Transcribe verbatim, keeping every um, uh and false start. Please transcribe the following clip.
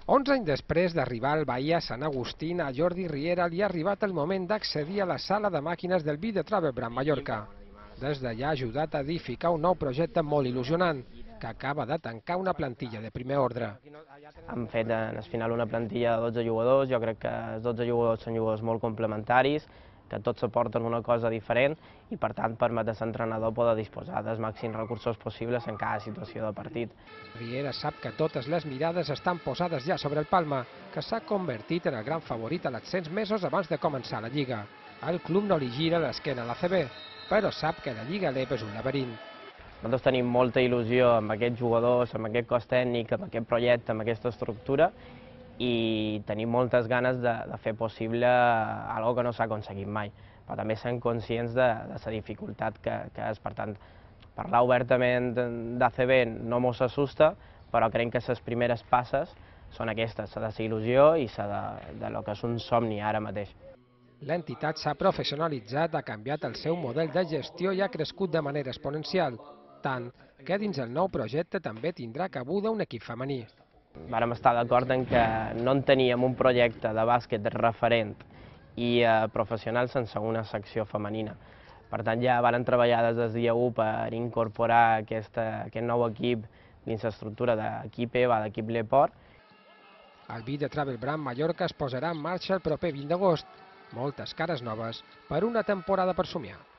onze anys després d'arribar al Bahia Sant Agustí, a Jordi Riera li ha arribat el moment d'accedir a la sala de màquines del Vida Travel Brand Mallorca. Des d'allà ha ajudat a edificar un nou projecte molt il·lusionant, que acaba de tancar una plantilla de primer ordre. Hem fet en el final una plantilla de dotze jugadors, jo crec que els dotze jugadors són jugadors molt complementaris, que tots aporten una cosa diferent i per tant permet a l'entrenador poder disposar dels màxims recursos possibles en cada situació de partit. Riera sap que totes les mirades estan posades ja sobre el Palma, que s'ha convertit en el gran favorit a l'ascens mesos abans de començar la Lliga. El club no li gira l'esquena a l'A C B, però sap que la Lliga L E P és un laberint. Nosaltres tenim molta il·lusió amb aquests jugadors, amb aquest cos tècnic, amb aquest projecte, amb aquesta estructura, i tenim moltes ganes de, de fer possible algo que no s'ha aconseguit mai, però també som conscients de, de la dificultat que, que és. Per tant, parlar obertament d'A C B no mos assusta, però creiem que les primeres passes són aquestes, la desil·lusió i la de, de lo que és un somni ara mateix. L'entitat s'ha professionalitzat, ha canviat el seu model de gestió i ha crescut de manera exponencial, tant que dins el nou projecte també tindrà cabuda un equip femení. Vàrem estar d'acord en que no en teníem un projecte de bàsquet referent i eh, professional sense una secció femenina. Per tant, ja vàrem treballar des del dia u per incorporar aquesta, aquest nou equip dins l'estructura d'equip E V A, d'equip Leport. El Vida Travel Brand Mallorca es posarà en marxa el proper vint d'agost. Moltes cares noves per una temporada per somiar.